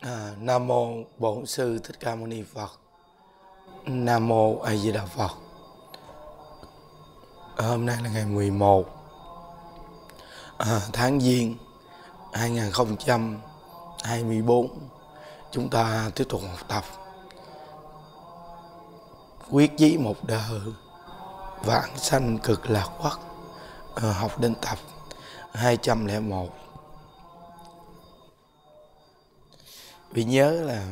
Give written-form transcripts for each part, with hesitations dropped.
Nam mô Bổn Sư Thích Ca Mâu Ni Phật. Nam mô A Di Đà Phật. Hôm nay là ngày 11 tháng Giêng 2024. Chúng ta tiếp tục học tập Quyết chí một đời vãng sanh cực lạc quốc, học đến tập 201. Vì nhớ là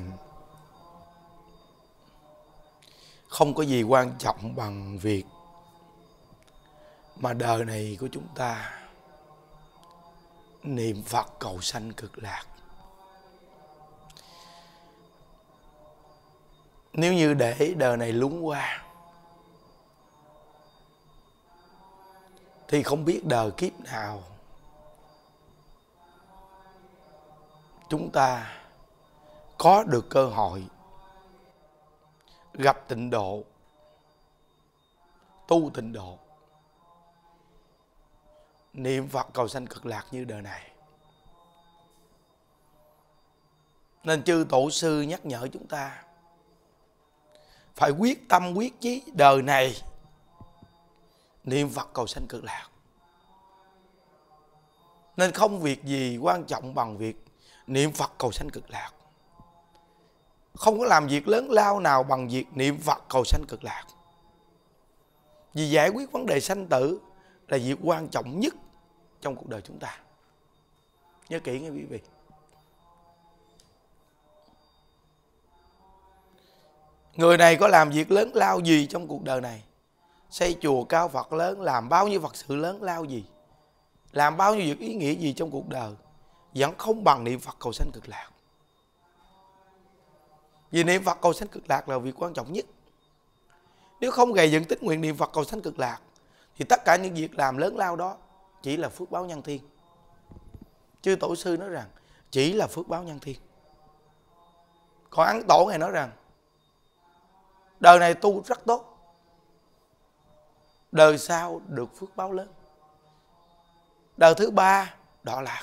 không có gì quan trọng bằng việc mà đời này của chúng ta niệm Phật cầu sanh cực lạc. Nếu như để đời này lún qua thì không biết đời kiếp nào chúng ta có được cơ hội gặp tịnh độ, tu tịnh độ, niệm Phật cầu sanh cực lạc như đời này. Nên chư tổ sư nhắc nhở chúng ta phải quyết tâm quyết chí đời này niệm Phật cầu sanh cực lạc. Nên không việc gì quan trọng bằng việc niệm Phật cầu sanh cực lạc. Không có làm việc lớn lao nào bằng việc niệm Phật cầu sanh cực lạc. Vì giải quyết vấn đề sanh tử là việc quan trọng nhất trong cuộc đời chúng ta. Nhớ kỹ nghe quý vị. Người này có làm việc lớn lao gì trong cuộc đời này, xây chùa cao Phật lớn, làm bao nhiêu Phật sự lớn lao gì, làm bao nhiêu việc ý nghĩa gì trong cuộc đời, vẫn không bằng niệm Phật cầu sanh cực lạc. Vì niệm Phật cầu sanh cực lạc là việc quan trọng nhất. Nếu không gầy dựng tích nguyện niệm Phật cầu sanh cực lạc thì tất cả những việc làm lớn lao đó chỉ là phước báo nhân thiên. Chư tổ sư nói rằng chỉ là phước báo nhân thiên. Còn Ấn Tổ Ngài nói rằng đời này tu rất tốt, đời sau được phước báo lớn, đời thứ ba đọa lạc.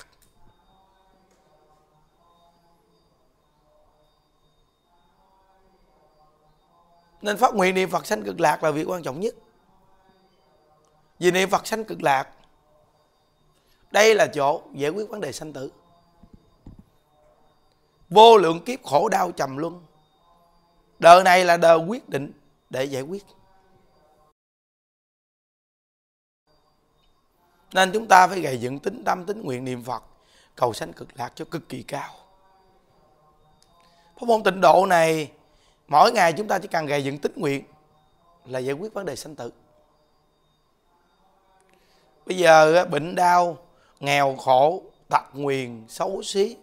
Nên phát nguyện niệm Phật sanh cực lạc là việc quan trọng nhất. Vì niệm Phật sanh cực lạc, đây là chỗ giải quyết vấn đề sanh tử. Vô lượng kiếp khổ đau trầm luân, đời này là đời quyết định để giải quyết. Nên chúng ta phải gầy dựng tín tâm tín nguyện niệm Phật cầu sanh cực lạc cho cực kỳ cao. Pháp môn tịnh độ này, mỗi ngày chúng ta chỉ cần gầy dựng tín nguyện là giải quyết vấn đề sanh tử. Bây giờ bệnh đau, nghèo khổ, tật nguyền, xấu xí,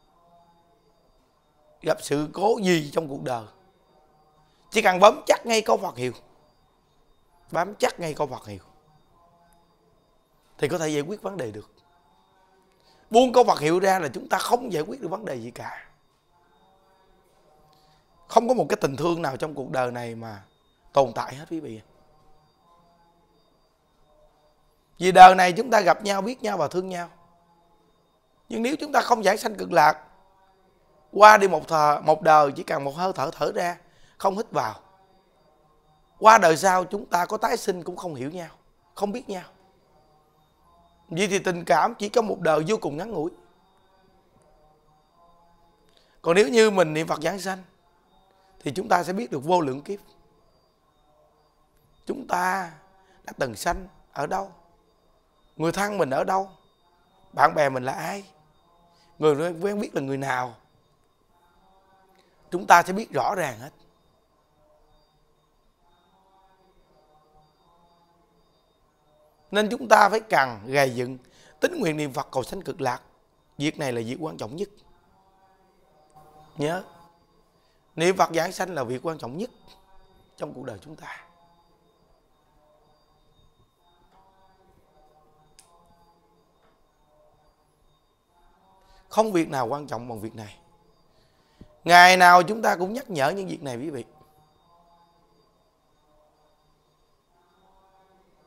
gặp sự cố gì trong cuộc đời, chỉ cần bám chắc ngay câu Phật hiệu, bám chắc ngay câu Phật hiệu thì có thể giải quyết vấn đề được. Buông câu Phật hiệu ra là chúng ta không giải quyết được vấn đề gì cả. Không có một cái tình thương nào trong cuộc đời này mà tồn tại hết quý vị. Vì đời này chúng ta gặp nhau, biết nhau và thương nhau. Nhưng nếu chúng ta không giảng sanh cực lạc, qua đi một đời chỉ cần một hơi thở thở ra, không hít vào, qua đời sau chúng ta có tái sinh cũng không hiểu nhau, không biết nhau. Vì thì tình cảm chỉ có một đời vô cùng ngắn ngủi. Còn nếu như mình niệm Phật giảng sanh thì chúng ta sẽ biết được vô lượng kiếp chúng ta đã từng sanh ở đâu, người thân mình ở đâu, bạn bè mình là ai, người quen biết là người nào. Chúng ta sẽ biết rõ ràng hết. Nên chúng ta phải cần gầy dựng tín nguyện niệm Phật cầu sanh cực lạc. Việc này là việc quan trọng nhất. Nhớ, niệm Phật giảng sanh là việc quan trọng nhất trong cuộc đời chúng ta. Không việc nào quan trọng bằng việc này. Ngày nào chúng ta cũng nhắc nhở những việc này quý vị.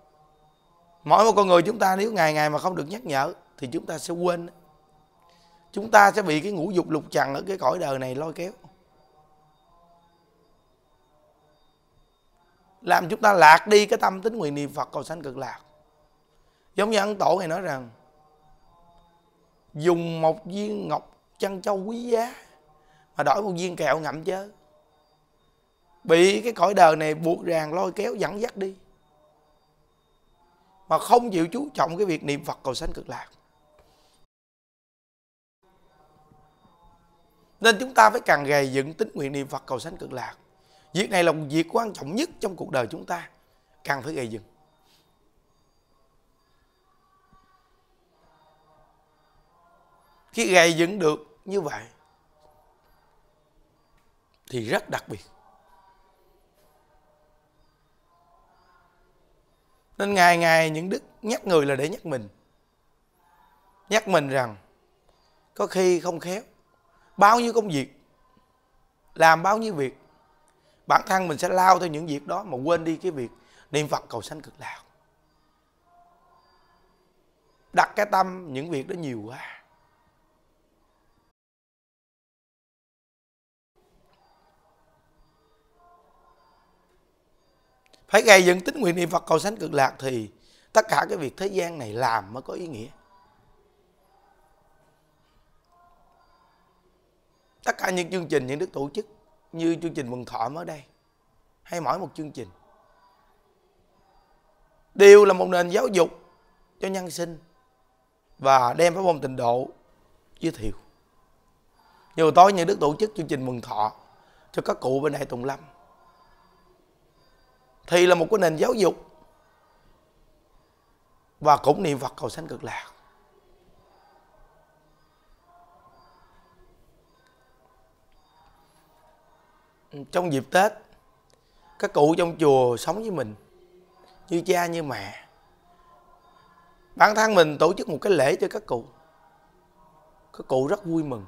Mỗi một con người chúng ta nếu ngày ngày mà không được nhắc nhở thì chúng ta sẽ quên. chúng ta sẽ bị cái ngũ dục lục trần ở cái cõi đời này lôi kéo, làm chúng ta lạc đi cái tâm tín nguyện niệm Phật cầu sanh cực lạc. Giống như Ấn Tổ này nói rằng dùng một viên ngọc trân châu quý giá mà đổi một viên kẹo ngậm chớ, bị cái cõi đời này buộc ràng lôi kéo dẫn dắt đi, mà không chịu chú trọng cái việc niệm Phật cầu sanh cực lạc. Nên chúng ta phải càng gầy dựng tín nguyện niệm Phật cầu sanh cực lạc. Việc này là một việc quan trọng nhất trong cuộc đời chúng ta, càng phải gầy dựng. Khi gầy dựng được như vậy thì rất đặc biệt. Nên ngày ngày những đức nhắc người là để nhắc mình. Nhắc mình rằng có khi không khéo, bao nhiêu công việc, làm bao nhiêu việc, bản thân mình sẽ lao theo những việc đó mà quên đi cái việc niệm Phật cầu sanh cực lạc. Đặt cái tâm những việc đó nhiều quá. Phải gầy dựng tín nguyện niệm Phật cầu sanh cực lạc thì tất cả cái việc thế gian này làm mới có ý nghĩa. Tất cả những chương trình những đức tổ chức như chương trình mừng thọ mới đây, hay mỗi một chương trình đều là một nền giáo dục cho nhân sinh và đem pháp môn tịnh độ giới thiệu. Nhiều tối những đức tổ chức chương trình mừng thọ cho các cụ bên Đại Tùng Lâm thì là một cái nền giáo dục và cũng niệm Phật cầu sanh cực lạc. Trong dịp Tết, các cụ trong chùa sống với mình như cha như mẹ. Bản thân mình tổ chức một cái lễ cho các cụ rất vui mừng.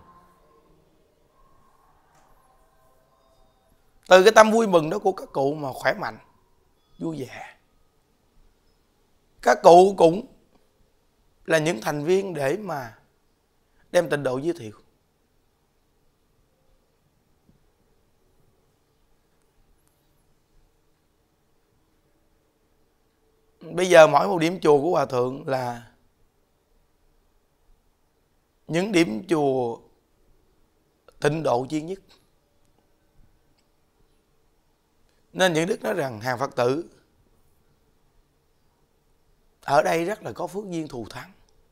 Từ cái tâm vui mừng đó của các cụ mà khỏe mạnh, vui vẻ. Các cụ cũng là những thành viên để mà đem tịnh độ giới thiệu. Bây giờ mỗi một điểm chùa của Hòa Thượng là những điểm chùa tịnh độ duy nhất. Nên những đức nói rằng hàng Phật tử ở đây rất là có phước duyên thù thắng.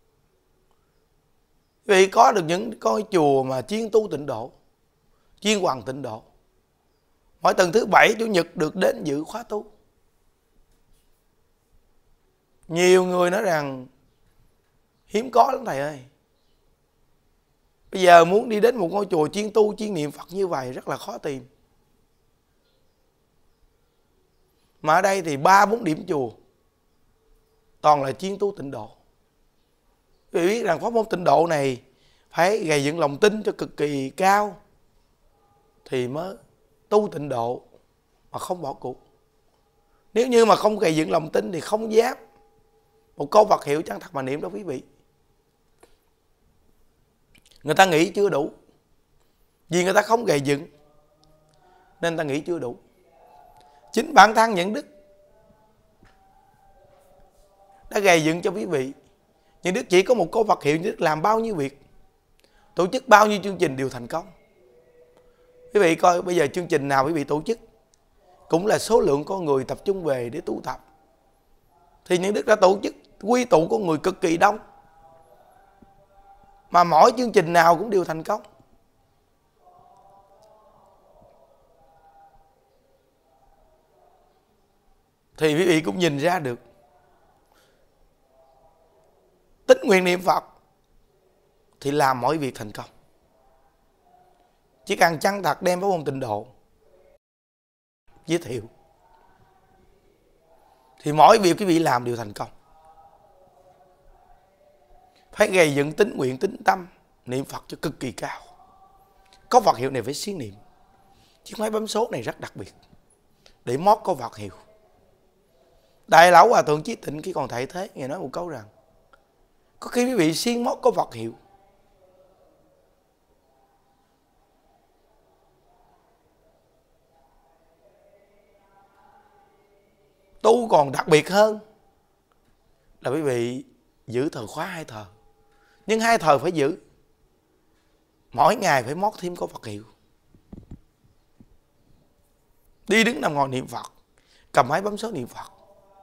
Vì có được những coi chùa mà chuyên tu tịnh độ, chuyên hoàn tịnh độ, mỗi tuần thứ Bảy Chủ nhật được đến dự khóa tu. Nhiều người nói rằng hiếm có lắm thầy ơi. Bây giờ muốn đi đến một ngôi chùa chuyên tu, chuyên niệm Phật như vậy rất là khó tìm. Mà ở đây thì 3-4 điểm chùa toàn là chuyên tu tịnh độ. Vì biết rằng pháp môn tịnh độ này phải gầy dựng lòng tin cho cực kỳ cao thì mới tu tịnh độ mà không bỏ cuộc. Nếu như mà không gầy dựng lòng tin thì không dám một câu Phật hiệu chân thật mà niệm đó quý vị. Người ta nghĩ chưa đủ, vì người ta không gầy dựng nên ta nghĩ chưa đủ. Chính bản thân những đức đã gầy dựng cho quý vị. Những đức chỉ có một câu Phật hiệu, những đức làm bao nhiêu việc, tổ chức bao nhiêu chương trình đều thành công. Quý vị coi bây giờ chương trình nào quý vị tổ chức cũng là số lượng con người tập trung về để tu tập, thì những đức đã tổ chức quy tụ con người cực kỳ đông, mà mỗi chương trình nào cũng đều thành công. Thì quý vị cũng nhìn ra được tín nguyện niệm Phật thì làm mọi việc thành công. Chỉ cần chân thật đem pháp môn tịnh độ giới thiệu thì mỗi việc quý vị làm đều thành công. Phải gầy dựng tín nguyện, tín tâm niệm Phật cho cực kỳ cao. Có Phật hiệu này phải siêng niệm. Chiếc máy bấm số này rất đặc biệt để mót có Phật hiệu. Đại lão Hòa Thượng Chí Tịnh khi còn tại thế, Ngài nói một câu rằng có khi quý vị siêng mót có Phật hiệu Tu còn đặc biệt hơn là quý vị giữ thờ khóa 2 thờ. Nhưng 2 thờ phải giữ, mỗi ngày phải mót thêm có Phật hiệu. Đi đứng nằm ngồi niệm Phật, cầm máy bấm số niệm Phật.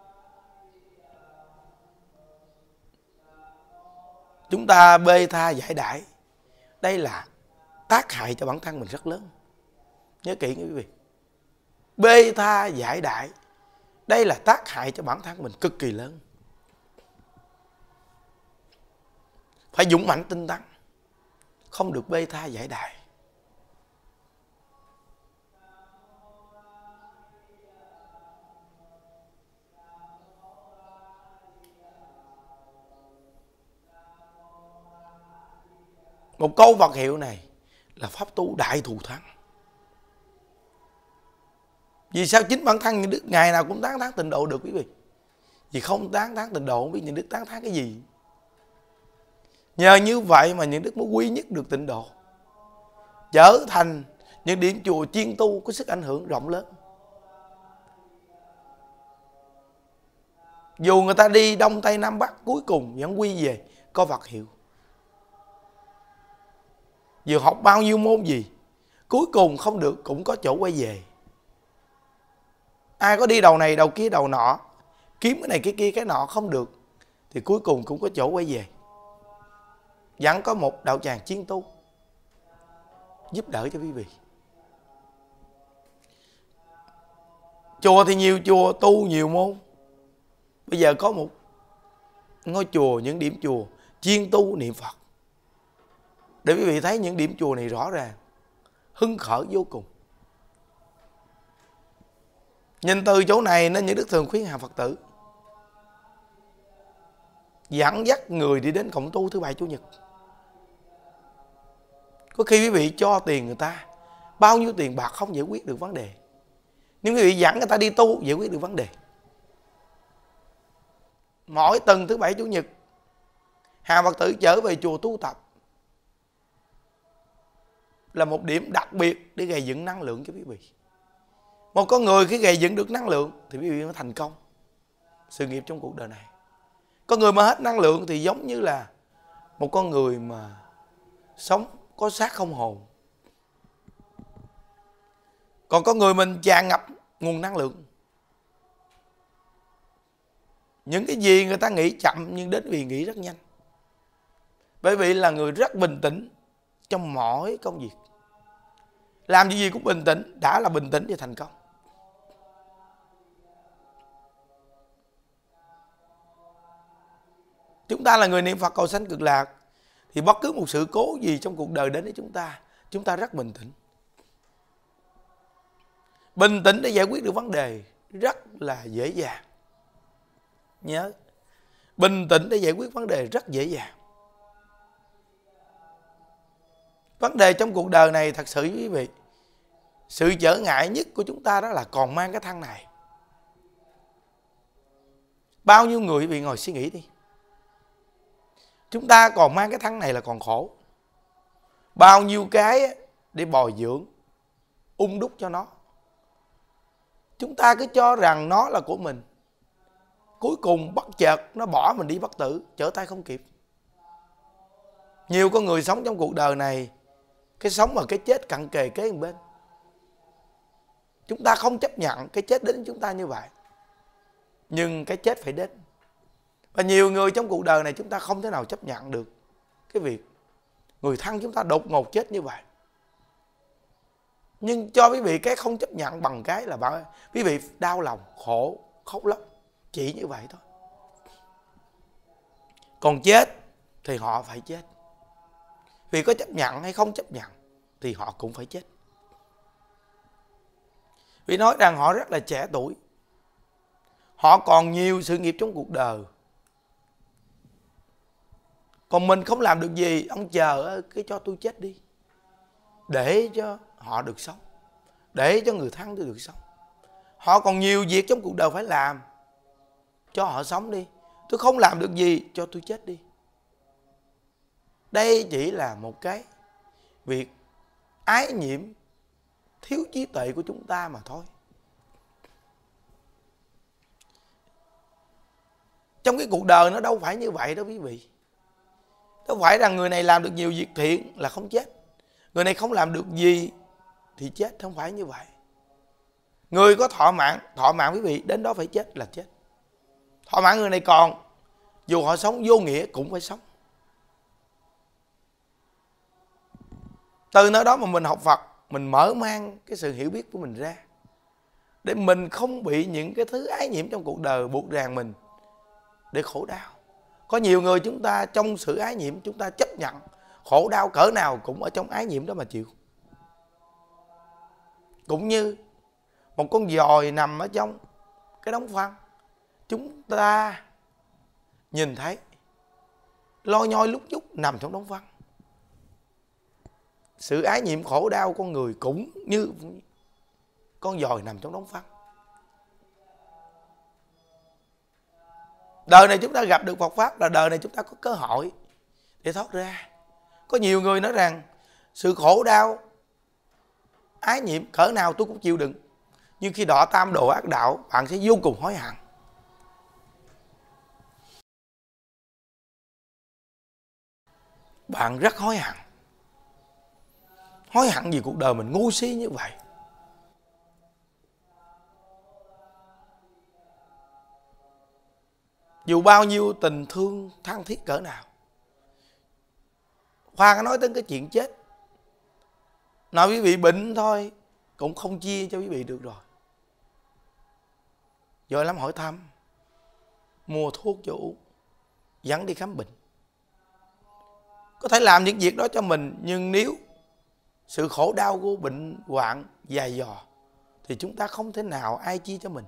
Chúng ta bê tha giải đãi, đây là tác hại cho bản thân mình rất lớn. Nhớ kỹ quý vị, bê tha giải đãi, đây là tác hại cho bản thân mình cực kỳ lớn. Phải dũng mãnh tinh tấn, không được bê tha giải đãi. Một câu Phật hiệu này là pháp tu đại thù thắng. Vì sao chính bản thân những đức ngày nào cũng tán thán tịnh độ được quý vị? Vì không tán thán tịnh độ không biết những đức tán thán cái gì. Nhờ như vậy mà những đức mới quy nhất được tịnh độ, trở thành những điểm chùa chuyên tu có sức ảnh hưởng rộng lớn. Dù người ta đi Đông Tây Nam Bắc, cuối cùng vẫn quy về có Phật hiệu. Dù học bao nhiêu môn gì, cuối cùng không được cũng có chỗ quay về. Ai có đi đầu này đầu kia đầu nọ, kiếm cái này cái kia cái nọ không được, thì cuối cùng cũng có chỗ quay về. Vẫn có một đạo tràng chuyên tu giúp đỡ cho quý vị. Chùa thì nhiều chùa, tu nhiều môn. Bây giờ có một ngôi chùa, những điểm chùa chuyên tu niệm Phật, để quý vị thấy những điểm chùa này rõ ràng hưng khởi vô cùng. Nhìn từ chỗ này nên những đức thường khuyến hàng Phật tử dẫn dắt người đi đến cộng tu thứ Bảy Chủ nhật. Có khi quý vị cho tiền người ta bao nhiêu tiền bạc không giải quyết được vấn đề, nhưng quý vị dẫn người ta đi tu giải quyết được vấn đề. Mỗi tuần thứ Bảy Chủ nhật, hàng Phật tử trở về chùa tu tập là một điểm đặc biệt để gây dựng năng lượng cho quý vị. Một con người khi gây dựng được năng lượng thì quý vị mới thành công sự nghiệp trong cuộc đời này. Con người mà hết năng lượng thì giống như là một con người mà sống có xác không hồn. Còn con người mình tràn ngập nguồn năng lượng, những cái gì người ta nghĩ chậm nhưng đến vì nghĩ rất nhanh. Bởi vì là người rất bình tĩnh trong mọi công việc, làm gì cũng bình tĩnh, đã là bình tĩnh thì thành công. Chúng ta là người niệm Phật cầu sanh cực lạc, thì bất cứ một sự cố gì trong cuộc đời đến với chúng ta rất bình tĩnh. Bình tĩnh để giải quyết được vấn đề rất là dễ dàng. Nhớ, bình tĩnh để giải quyết vấn đề rất dễ dàng. Vấn đề trong cuộc đời này thật sự quý vị, sự trở ngại nhất của chúng ta đó là còn mang cái thân này. Bao nhiêu người quý vị ngồi suy nghĩ đi, chúng ta còn mang cái thân này là còn khổ. Bao nhiêu cái để bồi dưỡng, đúc cho nó. Chúng ta cứ cho rằng nó là của mình, cuối cùng bất chợt nó bỏ mình đi bất tử, trở tay không kịp. Nhiều con người sống trong cuộc đời này, cái sống mà cái chết cận kề kế bên. Chúng ta không chấp nhận cái chết đến chúng ta như vậy, nhưng cái chết phải đến. Và nhiều người trong cuộc đời này chúng ta không thể nào chấp nhận được cái việc người thân chúng ta đột ngột chết như vậy. Nhưng cho quý vị cái không chấp nhận bằng cái là quý vị đau lòng, khổ, khóc lóc. Chỉ như vậy thôi. Còn chết thì họ phải chết. Vì có chấp nhận hay không chấp nhận thì họ cũng phải chết. Vì nói rằng họ rất là trẻ tuổi, họ còn nhiều sự nghiệp trong cuộc đời. Còn mình không làm được gì, ông chờ cái cho tôi chết đi, để cho họ được sống, để cho người thân tôi được sống. Họ còn nhiều việc trong cuộc đời phải làm, cho họ sống đi. Tôi không làm được gì, cho tôi chết đi. Đây chỉ là một cái việc ái nhiễm, thiếu trí tuệ của chúng ta mà thôi. Trong cái cuộc đời nó đâu phải như vậy đâu quý vị. Đâu phải rằng người này làm được nhiều việc thiện là không chết, người này không làm được gì thì chết, không phải như vậy. Người có thọ mạng quý vị, đến đó phải chết là chết. Thọ mạng người này còn, dù họ sống vô nghĩa cũng phải sống. Từ nơi đó mà mình học Phật, mình mở mang cái sự hiểu biết của mình ra, để mình không bị những cái thứ ái nhiễm trong cuộc đời buộc ràng mình để khổ đau. Có nhiều người chúng ta trong sự ái nhiễm, chúng ta chấp nhận khổ đau cỡ nào cũng ở trong ái nhiễm đó mà chịu. Cũng như một con giòi nằm ở trong cái đống phân, chúng ta nhìn thấy loi nhoi lúc nhúc nằm trong đống phân. Sự ái nhiễm khổ đau con người cũng như con giòi nằm trong đống phân. Đời này chúng ta gặp được Phật Pháp là đời này chúng ta có cơ hội để thoát ra. Có nhiều người nói rằng sự khổ đau ái nhiễm cỡ nào tôi cũng chịu đựng, nhưng khi đọa tam đồ ác đạo, bạn sẽ vô cùng hối hận. Bạn rất hối hận. Hối hận vì cuộc đời mình ngu si như vậy. Dù bao nhiêu tình thương than thiết cỡ nào. Khoa nói tới cái chuyện chết, nói quý vị bệnh thôi cũng không chia cho quý vị được rồi. Giỏi lắm hỏi thăm, mua thuốc cho uống, dẫn đi khám bệnh. Có thể làm những việc đó cho mình, nhưng nếu sự khổ đau của bệnh hoạn dài dò thì chúng ta không thể nào ai chia cho mình.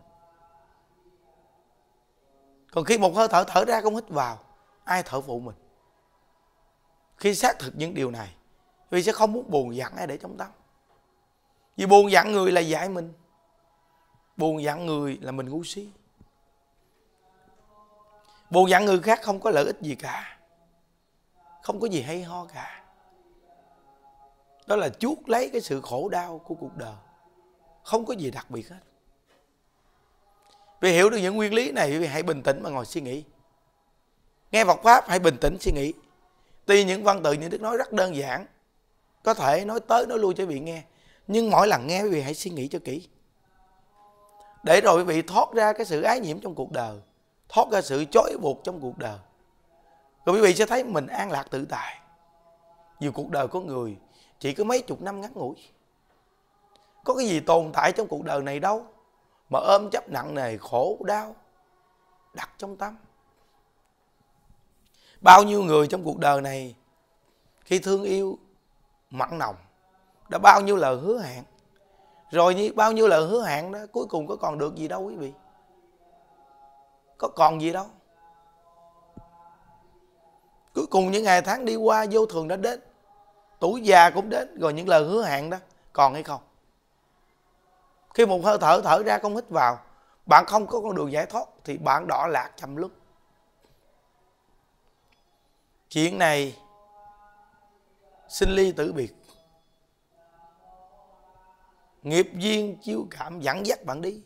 Còn khi một hơi thở thở ra không hít vào, ai thở phụ mình? Khi xác thực những điều này, vì sẽ không muốn buồn giận ai để trong tâm. Vì buồn giận người là dại mình, buồn giận người là mình ngu si. Buồn giận người khác không có lợi ích gì cả, không có gì hay ho cả. Đó là chuốc lấy cái sự khổ đau của cuộc đời, không có gì đặc biệt hết. Vì hiểu được những nguyên lý này, quý vị hãy bình tĩnh mà ngồi suy nghĩ. Nghe Phật Pháp hãy bình tĩnh suy nghĩ. Tuy những văn tự những Đức nói rất đơn giản, có thể nói tới nói lui cho quý vị nghe, nhưng mỗi lần nghe quý vị hãy suy nghĩ cho kỹ, để rồi quý vị thoát ra cái sự ái nhiễm trong cuộc đời, thoát ra sự trói buộc trong cuộc đời. Rồi quý vị sẽ thấy mình an lạc tự tại. Nhiều cuộc đời có người chỉ có mấy chục năm ngắn ngủi. Có cái gì tồn tại trong cuộc đời này đâu mà ôm chấp nặng nề khổ đau đặt trong tâm. Bao nhiêu người trong cuộc đời này khi thương yêu mặn nồng, đã bao nhiêu lời hứa hẹn, rồi như bao nhiêu lời hứa hẹn đó cuối cùng có còn được gì đâu quý vị. Có còn gì đâu. Cuối cùng những ngày tháng đi qua vô thường đã đến, tuổi già cũng đến, rồi những lời hứa hẹn đó còn hay không? Khi một hơi thở thở ra không hít vào, bạn không có con đường giải thoát thì bạn đọa lạc trầm luân. Chuyện này sinh ly tử biệt, nghiệp duyên chiêu cảm dẫn dắt bạn đi,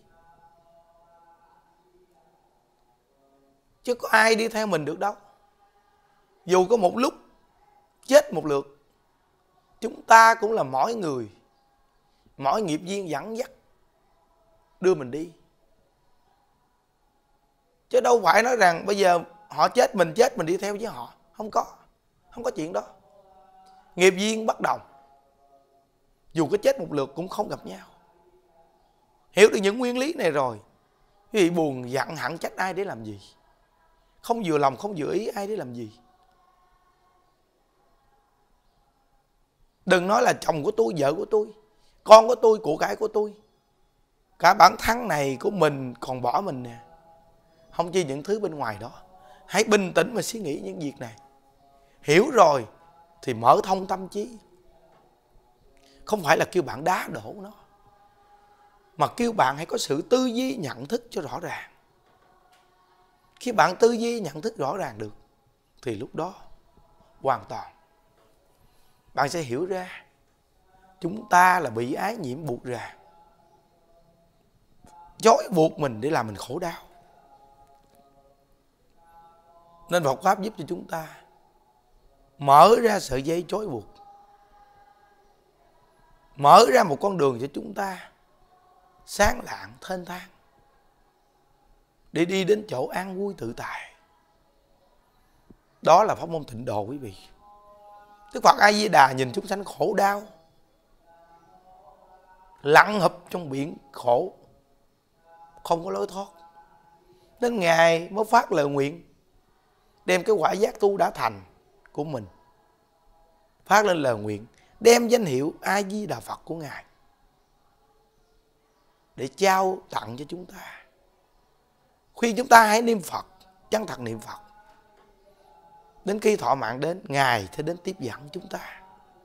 chứ có ai đi theo mình được đâu. Dù có một lúc chết một lượt, chúng ta cũng là mỗi người, mỗi nghiệp duyên dẫn dắt đưa mình đi, chứ đâu phải nói rằng bây giờ họ chết mình đi theo với họ. Không có chuyện đó. Nghiệp duyên bất đồng, dù có chết một lượt cũng không gặp nhau. Hiểu được những nguyên lý này rồi, quý vị buồn giận hận trách ai để làm gì? Không vừa lòng không vừa ý ai để làm gì? Đừng nói là chồng của tôi, vợ của tôi, con của tôi, của cải của tôi, cả bản thân này của mình còn bỏ mình nè, không chỉ những thứ bên ngoài đó. Hãy bình tĩnh mà suy nghĩ những việc này. Hiểu rồi thì mở thông tâm trí. Không phải là kêu bạn đá đổ nó, mà kêu bạn hãy có sự tư duy nhận thức cho rõ ràng. Khi bạn tư duy nhận thức rõ ràng được thì lúc đó hoàn toàn bạn sẽ hiểu ra chúng ta là bị ái nhiễm buộc ràng, trói buộc mình để làm mình khổ đau. Nên Phật Pháp giúp cho chúng ta mở ra sợi dây trói buộc, mở ra một con đường cho chúng ta sáng lạng thênh thang để đi đến chỗ an vui tự tại. Đó là pháp môn Tịnh Độ quý vị. Đức Phật A Di Đà nhìn chúng sanh khổ đau, lặn hụp trong biển khổ, không có lối thoát, nên Ngài mới phát lời nguyện, đem cái quả giác tu đã thành của mình phát lên lời nguyện, đem danh hiệu A Di Đà Phật của Ngài để trao tặng cho chúng ta. Khuyên chúng ta hãy niệm Phật, chân thật niệm Phật. Đến khi thọ mạng đến, Ngài sẽ đến tiếp dẫn chúng ta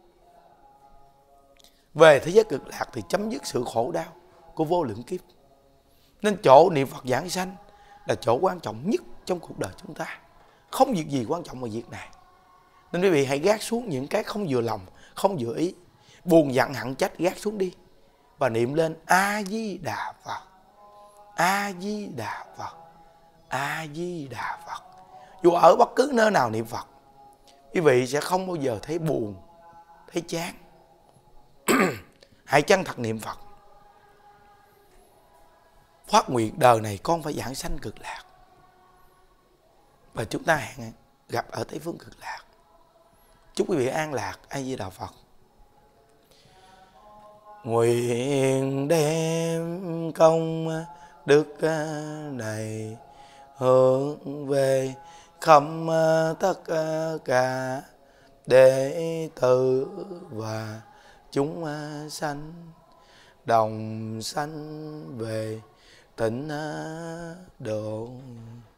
về thế giới cực lạc, thì chấm dứt sự khổ đau của vô lượng kiếp. Nên chỗ niệm Phật giảng sanh là chỗ quan trọng nhất trong cuộc đời chúng ta. Không việc gì quan trọng bằng việc này. Nên quý vị hãy gác xuống những cái không vừa lòng, không vừa ý, buồn giận hận trách, gác xuống đi và niệm lên A Di Đà Phật, A Di Đà Phật, A Di Đà Phật. Dù ở bất cứ nơi nào niệm Phật, quý vị sẽ không bao giờ thấy buồn, thấy chán. Hãy chân thật niệm Phật, phát nguyện đời này con phải giảng sanh cực lạc, và chúng ta hẹn gặp ở Tây Phương cực lạc. Chúc quý vị an lạc. A Di Đà Phật. Nguyện đem công đức này hướng về khắp tất cả đệ tử và chúng sanh, đồng sanh về tịnh độ.